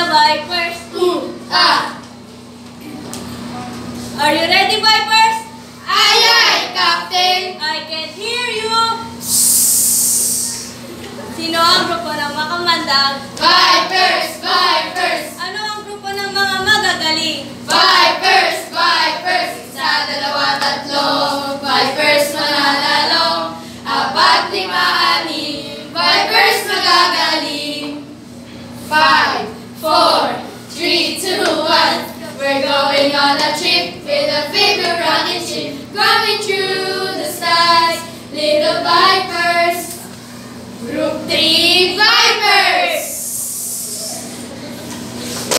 Vipers. Are you ready, Vipers? Aye, aye, Captain. I can hear you. Sino ang grupo ng makamandag? Vipers, Vipers. Ano ang grupo ng mga magagaling? Vipers, Vipers. Isa, dalawa, tatlo. Vipers mananalo. Apat, lima, anim. Vipers magagaling. 5, 4, 3, 2, 1. We're going on a trip with a favorite rocket ship, coming through the skies. Little Vipers. Group 3